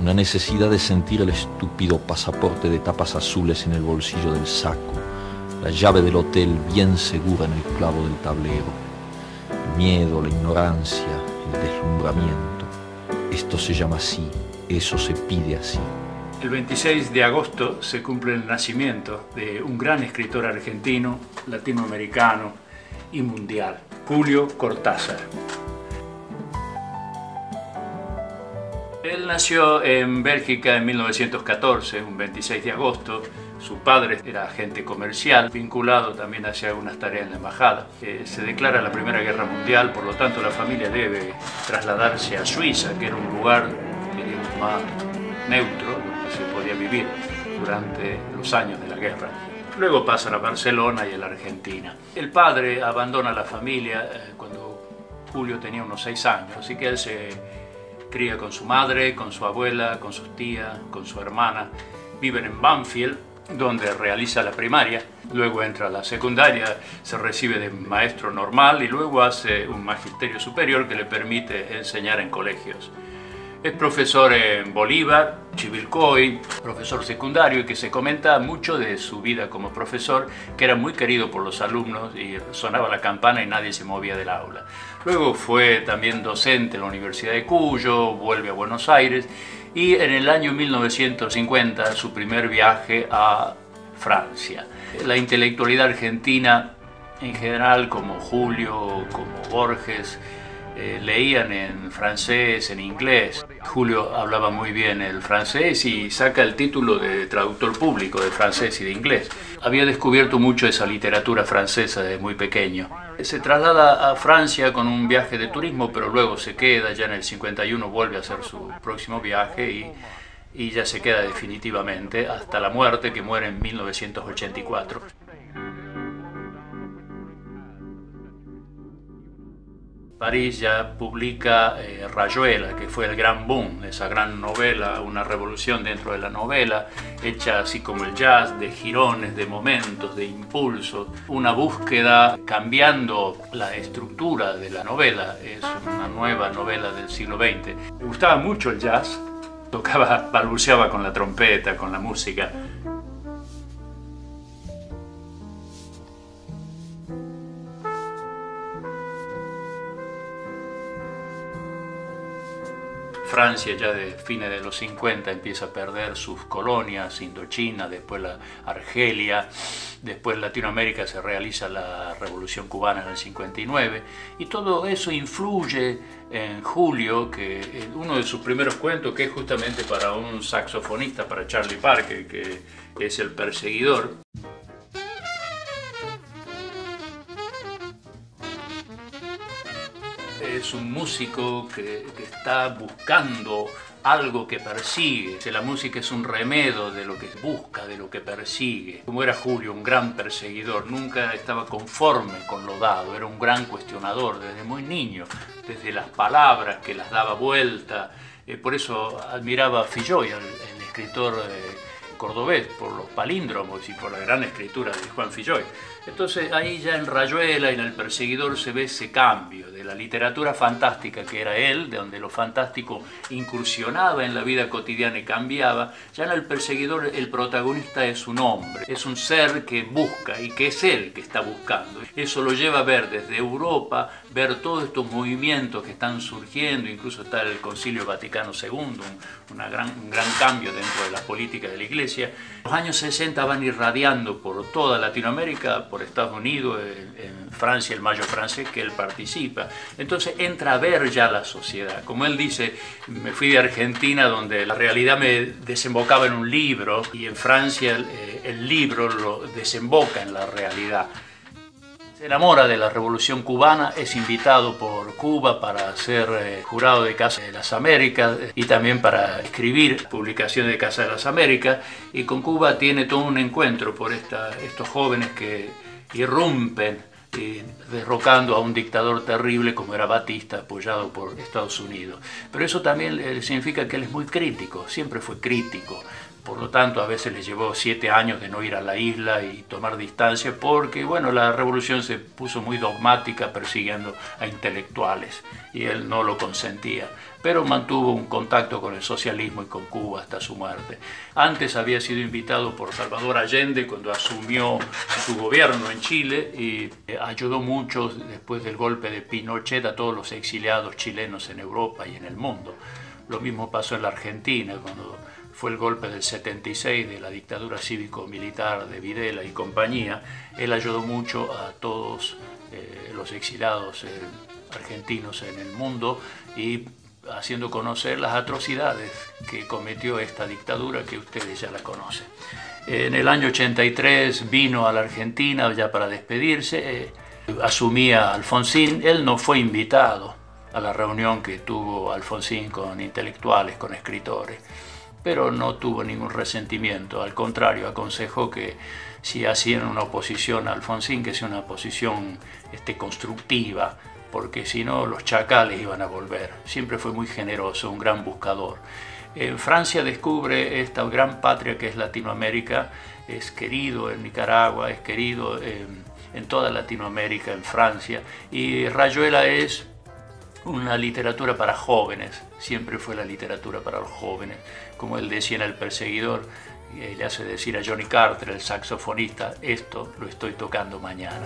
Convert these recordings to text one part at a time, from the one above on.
una necesidad de sentir el estúpido pasaporte de tapas azules en el bolsillo del saco, la llave del hotel bien segura en el clavo del tablero, el miedo, la ignorancia, el deslumbramiento. Esto se llama así, eso se pide así. El 26 de agosto se cumple el nacimiento de un gran escritor argentino, latinoamericano y mundial, Julio Cortázar. Él nació en Bélgica en 1914, un 26 de agosto. Su padre era agente comercial, vinculado también hacia algunas tareas en la embajada. Se declara la Primera Guerra Mundial, por lo tanto la familia debe trasladarse a Suiza, que era un lugar, diríamos, más neutro, donde se podía vivir durante los años de la guerra. Luego pasan a Barcelona y a la Argentina. El padre abandona la familia cuando Julio tenía unos 6 años, así que él se cría con su madre, con su abuela, con sus tías, con su hermana. Viven en Banfield, donde realiza la primaria, luego entra a la secundaria, se recibe de maestro normal y luego hace un magisterio superior que le permite enseñar en colegios. Es profesor en Bolívar, Chivilcoy, profesor secundario, y que se comenta mucho de su vida como profesor, que era muy querido por los alumnos y sonaba la campana y nadie se movía del aula. Luego fue también docente en la Universidad de Cuyo, vuelve a Buenos Aires y en el año 1950 su primer viaje a Francia. La intelectualidad argentina en general, como Julio, como Borges, leían en francés, en inglés. Julio hablaba muy bien el francés y saca el título de traductor público de francés y de inglés. Había descubierto mucho esa literatura francesa desde muy pequeño. Se traslada a Francia con un viaje de turismo, pero luego se queda, ya en el 51 vuelve a hacer su próximo viaje y ya se queda definitivamente hasta la muerte, que muere en 1984. París ya publica Rayuela, que fue el gran boom, esa gran novela, una revolución dentro de la novela, hecha así como el jazz, de jirones, de momentos, de impulsos, una búsqueda cambiando la estructura de la novela. Es una nueva novela del siglo XX. Me gustaba mucho el jazz, balbuceaba con la trompeta, con la música. Francia ya de fines de los 50 empieza a perder sus colonias, Indochina, después la Argelia, después Latinoamérica se realiza la Revolución Cubana en el 59 y todo eso influye en Julio, que uno de sus primeros cuentos, que es justamente para un saxofonista, para Charlie Parker, que es El Perseguidor. Es un músico que está buscando algo que persigue. La música es un remedio de lo que busca, de lo que persigue. Como era Julio, un gran perseguidor, nunca estaba conforme con lo dado, era un gran cuestionador desde muy niño, desde las palabras que las daba vuelta. Por eso admiraba a Filloy, el escritor cordobés, por los palíndromos y por la gran escritura de Juan Filloy. Entonces ahí ya en Rayuela y en El Perseguidor se ve ese cambio de la literatura fantástica que era él, de donde lo fantástico incursionaba en la vida cotidiana y cambiaba. Ya en El Perseguidor el protagonista es un hombre, es un ser que busca y que es él que está buscando. Eso lo lleva a ver desde Europa, ver todos estos movimientos que están surgiendo, incluso está el Concilio Vaticano II, un gran cambio dentro de la política de la Iglesia. Los años 60 van irradiando por toda Latinoamérica, por Estados Unidos, en Francia, el Mayo francés, que él participa. Entonces entra a ver ya la sociedad. Como él dice, me fui de Argentina donde la realidad me desembocaba en un libro y en Francia el libro lo desemboca en la realidad. Se enamora de la Revolución Cubana, es invitado por Cuba para ser jurado de Casa de las Américas y también para escribir publicaciones de Casa de las Américas, y con Cuba tiene todo un encuentro por estos jóvenes que irrumpen derrocando a un dictador terrible como era Batista, apoyado por Estados Unidos. Pero eso también significa que él es muy crítico, siempre fue crítico Por lo tanto, a veces le llevó 7 años de no ir a la isla y tomar distancia porque, bueno, la revolución se puso muy dogmática persiguiendo a intelectuales y él no lo consentía. Pero mantuvo un contacto con el socialismo y con Cuba hasta su muerte. Antes había sido invitado por Salvador Allende cuando asumió su gobierno en Chile y ayudó mucho después del golpe de Pinochet a todos los exiliados chilenos en Europa y en el mundo. Lo mismo pasó en la Argentina cuando fue el golpe del 76 de la dictadura cívico-militar de Videla y compañía. Él ayudó mucho a todos los exiliados argentinos en el mundo y haciendo conocer las atrocidades que cometió esta dictadura que ustedes ya la conocen. En el año 83 vino a la Argentina ya para despedirse, asumía Alfonsín. Él no fue invitado a la reunión que tuvo Alfonsín con intelectuales, con escritores, pero no tuvo ningún resentimiento. Al contrario, aconsejó que si hacían una oposición a Alfonsín, que sea una oposición constructiva, porque si no los chacales iban a volver. Siempre fue muy generoso, un gran buscador. En Francia descubre esta gran patria que es Latinoamérica, es querido en Nicaragua, es querido en toda Latinoamérica, en Francia, y Rayuela es una literatura para jóvenes, siempre fue la literatura para los jóvenes. Como él decía en El Perseguidor, le hace decir a Johnny Carter, el saxofonista, esto lo estoy tocando mañana.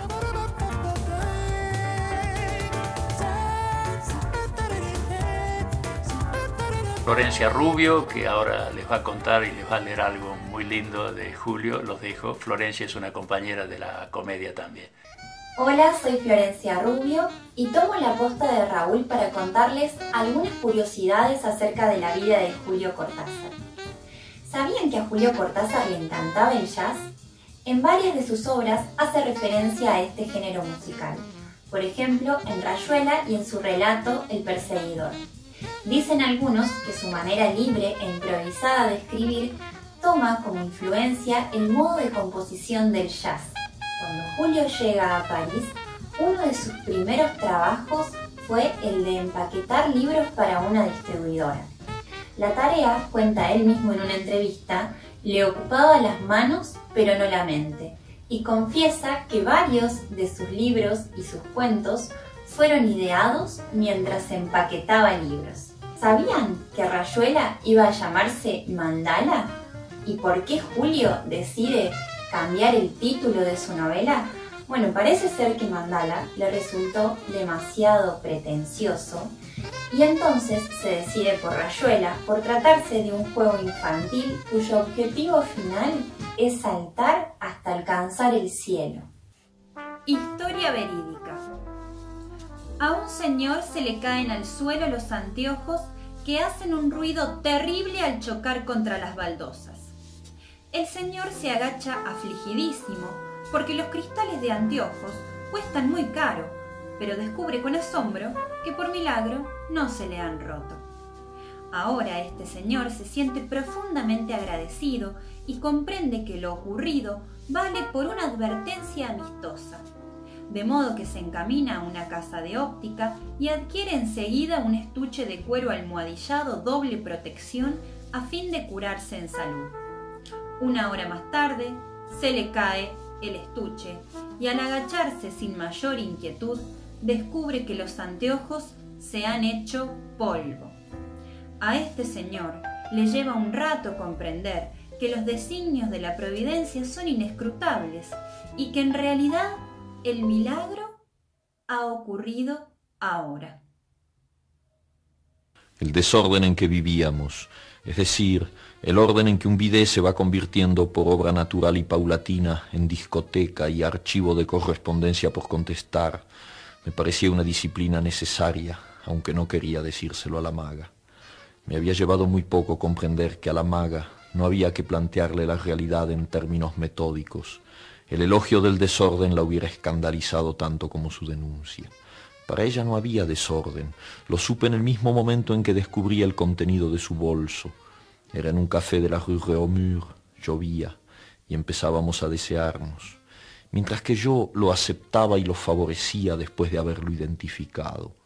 Florencia Rubio, que ahora les va a contar y les va a leer algo muy lindo de Julio, los dejo. Florencia es una compañera de la comedia también. Hola, soy Florencia Rubio y tomo la posta de Raúl para contarles algunas curiosidades acerca de la vida de Julio Cortázar. ¿Sabían que a Julio Cortázar le encantaba el jazz? En varias de sus obras hace referencia a este género musical, por ejemplo en Rayuela y en su relato El Perseguidor. Dicen algunos que su manera libre e improvisada de escribir toma como influencia el modo de composición del jazz. Cuando Julio llega a París, uno de sus primeros trabajos fue el de empaquetar libros para una distribuidora. La tarea, cuenta él mismo en una entrevista, le ocupaba las manos pero no la mente, y confiesa que varios de sus libros y sus cuentos fueron ideados mientras empaquetaba libros. ¿Sabían que Rayuela iba a llamarse Mandala? ¿Y por qué Julio decide cambiar el título de su novela? Bueno, parece ser que Mandala le resultó demasiado pretencioso y entonces se decide por Rayuela, por tratarse de un juego infantil cuyo objetivo final es saltar hasta alcanzar el cielo. Historia verídica. A un señor se le caen al suelo los anteojos que hacen un ruido terrible al chocar contra las baldosas. El señor se agacha afligidísimo porque los cristales de anteojos cuestan muy caro, pero descubre con asombro que por milagro no se le han roto. Ahora este señor se siente profundamente agradecido y comprende que lo ocurrido vale por una advertencia amistosa, de modo que se encamina a una casa de óptica y adquiere enseguida un estuche de cuero almohadillado doble protección a fin de curarse en salud. Una hora más tarde se le cae el estuche y al agacharse sin mayor inquietud descubre que los anteojos se han hecho polvo. A este señor le lleva un rato comprender que los designios de la providencia son inescrutables y que en realidad el milagro ha ocurrido ahora. El desorden en que vivíamos, es decir, el orden en que un bidet se va convirtiendo por obra natural y paulatina en discoteca y archivo de correspondencia por contestar, me parecía una disciplina necesaria, aunque no quería decírselo a la maga. Me había llevado muy poco comprender que a la maga no había que plantearle la realidad en términos metódicos. El elogio del desorden la hubiera escandalizado tanto como su denuncia. Para ella no había desorden. Lo supe en el mismo momento en que descubría el contenido de su bolso. Era en un café de la rue Réaumur, llovía, y empezábamos a desearnos, mientras que yo lo aceptaba y lo favorecía después de haberlo identificado.